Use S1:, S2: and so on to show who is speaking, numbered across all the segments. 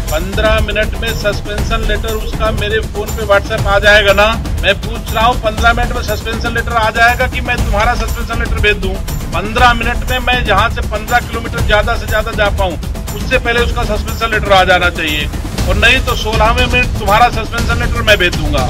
S1: 15 minute में suspension letter उसका मेरे फोन पे व्हाट्सएप आ जाएगा ना। मैं पूछ रहा हूँ 15 मिनट में सस्पेंशन लेटर आ जाएगा कि मैं तुम्हारा सस्पेंशन लेटर भेज दूं? 15 मिनट में मैं जहाँ से 15 किलोमीटर ज्यादा से ज्यादा जा पाऊँ उससे पहले उसका सस्पेंशन लेटर आ जाना चाहिए, और नहीं तो 16वें मिनट तुम्हारा सस्पेंशन लेटर मैं भेज दूंगा।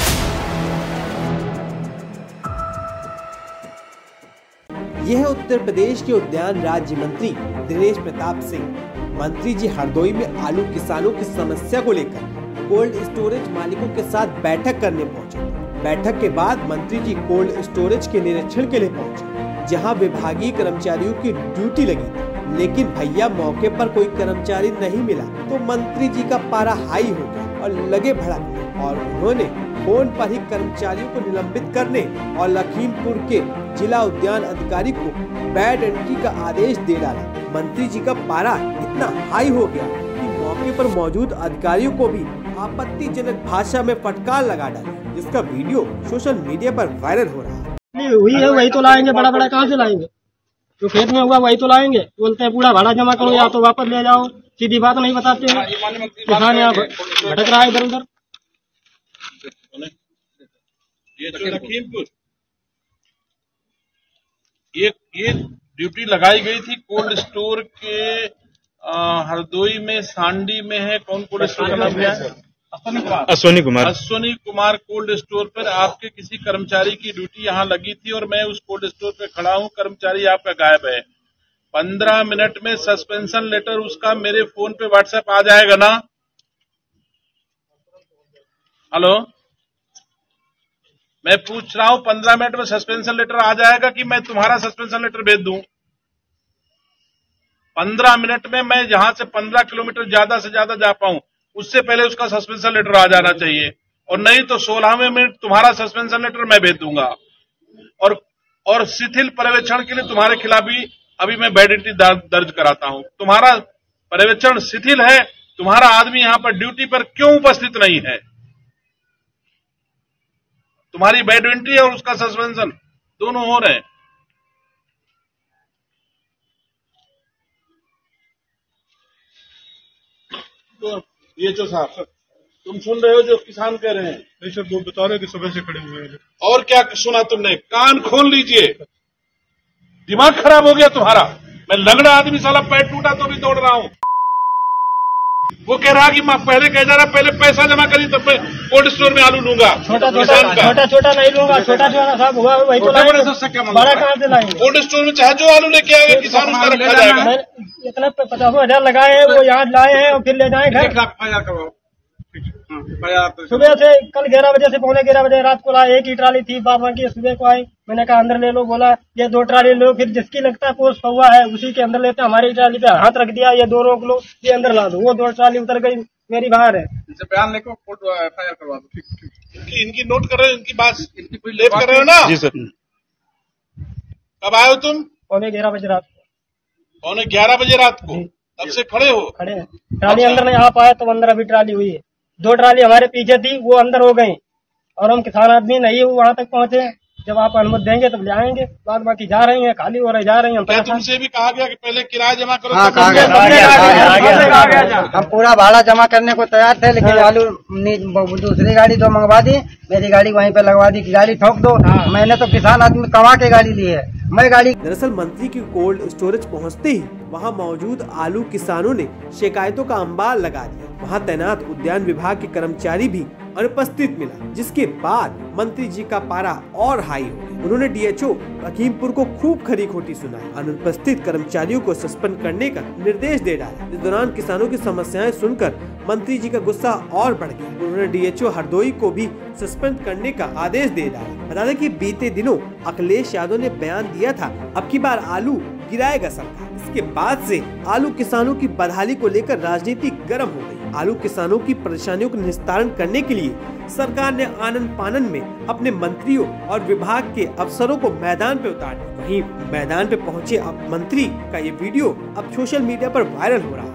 S2: यह उत्तर प्रदेश के उद्यान राज्य मंत्री दिनेश प्रताप सिंह। मंत्री जी हरदोई में आलू किसानों की समस्या को लेकर कोल्ड स्टोरेज मालिकों के साथ बैठक करने पहुंचे। बैठक के बाद मंत्री जी कोल्ड स्टोरेज के निरीक्षण के लिए पहुंचे, जहां विभागीय कर्मचारियों की ड्यूटी लगी थी। लेकिन भैया मौके पर कोई कर्मचारी नहीं मिला तो मंत्री जी का पारा हाई हो गया और लगे भड़कने, और उन्होंने फोन पर ही कर्मचारियों को निलंबित करने और लखीमपुर के जिला उद्यान अधिकारी को बैड एंट्री का आदेश दे डाला। मंत्री जी का पारा इतना हाई हो गया कि मौके पर मौजूद अधिकारियों को भी आपत्तिजनक भाषा में फटकार लगा डाली, जिसका वीडियो सोशल मीडिया पर वायरल हो रहा है।
S3: हुई है वही तो लाएंगे, बड़ा बड़ा कहाँ से लाएंगे? जो खेत में हुआ वही तो लाएंगे। बोलते हैं पूरा भाड़ा जमा करो या तो वापस ले जाओ, सीधी बात नहीं बताते हैं। किसान यहाँ भटक रहा है इधर उधर।
S1: ये जो लखीमपुर ये ड्यूटी लगाई गई थी कोल्ड स्टोर के हरदोई में, सांडी में है। कौन कोल्ड स्टोर का नाम है? अश्वनी कुमार कोल्ड स्टोर पर आपके किसी कर्मचारी की ड्यूटी यहाँ लगी थी और मैं उस कोल्ड स्टोर पे खड़ा हूँ। कर्मचारी आपका गायब है। 15 मिनट में सस्पेंशन लेटर उसका मेरे फोन पे व्हाट्सएप आ जाएगा ना। हेलो, मैं पूछ रहा हूँ 15 मिनट में सस्पेंशन लेटर आ जाएगा कि मैं तुम्हारा सस्पेंशन लेटर भेज दूं? 15 मिनट में मैं जहां से 15 किलोमीटर ज्यादा से ज्यादा जा पाऊं उससे पहले उसका सस्पेंशन लेटर आ जाना चाहिए, और नहीं तो 16वें मिनट तुम्हारा सस्पेंशन लेटर मैं भेज दूंगा। और शिथिल पर्यवेक्षण के लिए तुम्हारे खिलाफ भी अभी मैं बैड एंट्री दर्ज कराता हूं। तुम्हारा पर्यवेक्षण शिथिल है, तुम्हारा आदमी यहां पर ड्यूटी पर क्यों उपस्थित नहीं है? तुम्हारी बैड एंट्री और उसका सस्पेंशन दोनों हो रहे हैं। तो ये जो साहब तुम सुन रहे हो जो किसान कह रहे हैं?
S4: नहीं सर, वो बता रहे कि सुबह से खड़े हुए हैं।
S1: और क्या सुना तुमने? कान खोल लीजिए, दिमाग खराब हो गया तुम्हारा। मैं लंगड़ा आदमी, साला पैर टूटा तो भी दौड़ रहा हूं। वो कह रहा कि मैं पहले कह जा रहा पहले पैसा जमा करी तब मैं कोल्ड स्टोर में आलू लूंगा।
S3: छोटा नहीं लूंगा, छोटा साहब हुआ वही तो लाएंगे। बड़ा कहाँ से लाएंगे?
S1: कोल्ड स्टोर में चाहे जो आलू लेके आएगा किसान उसका रखा जाएगा।
S3: इतना 50,000 लगाए हैं, वो यहाँ लाए हैं और फिर ले जाए घर। सुबह से कल 11 बजे से पौने 11 बजे रात को लाए। एक ही ट्राली थी बाबा की, सुबह को आई। मैंने कहा अंदर ले लो, बोला ये 2 ट्राली लो। फिर जिसकी लगता है पोस्ट हुआ है उसी के अंदर लेते। हमारी ट्राली पे हाथ रख दिया, ये 2 रोक लो, ये अंदर ला दो। वो 2 ट्राली उतर गई, मेरी बाहर है।
S4: इनसे बयान लेकर FIR करवा दो।
S1: इनकी नोट कर रहे हो, इनकी बात लेट कर रहे हो ना?
S4: जी सर।
S1: कब आए हो तुम?
S3: पौने 11 बजे रात को।
S1: पौने 11 बजे रात को? तब से खड़े हो?
S3: खड़े हैं। ट्राली अंदर नहीं आ पाया तो अंदर अभी ट्राली हुई है। 2 ट्राली हमारे पीछे थी, वो अंदर हो गई, और हम किसान आदमी नहीं वहां तक पहुंचे। जब आप अनुमति देंगे तब ले आएंगे। बाकी जा रही हैं, खाली हो रही जा रही हैं।
S1: क्या तुमसे भी कहा गया कि पहले किराया जमा करो?
S5: हाँ, कहा गया। हम पूरा भाड़ा जमा करने को तैयार थे, लेकिन आलू दूसरी गाड़ी तो मंगवा दी, मेरी गाड़ी वहीं पे लगवा दी कि गाड़ी ठोक दो। मैंने तो किसान आदमी कमा के गाड़ी ली है, मैं गाड़ी।
S2: दरअसल मंत्री की कोल्ड स्टोरेज पहुंचते ही वहां मौजूद आलू किसानों ने शिकायतों का अंबार लगा दिया। वहां तैनात उद्यान विभाग के कर्मचारी भी अनुपस्थित मिला, जिसके बाद मंत्री जी का पारा और हाई हो गया। उन्होंने DHO लखीमपुर को खूब खरी खोटी सुनाई। अनुपस्थित कर्मचारियों को सस्पेंड करने का निर्देश दे डाला। इस दौरान किसानों की समस्याएं सुनकर मंत्री जी का गुस्सा और बढ़ गया। उन्होंने DHO हरदोई को भी सस्पेंड करने का आदेश दे डाला। बता दें कि बीते दिनों अखिलेश यादव ने बयान दिया था अब की बार आलू गिराएगा सरकार। इसके बाद से आलू किसानों की बदहाली को लेकर राजनीति गर्म हो गई। आलू किसानों की परेशानियों को निस्तारण करने के लिए सरकार ने आनन फानन में अपने मंत्रियों और विभाग के अफसरों को मैदान पे उतार दिया। वहीं मैदान पे पहुंचे अब मंत्री का ये वीडियो अब सोशल मीडिया पर वायरल हो रहा है।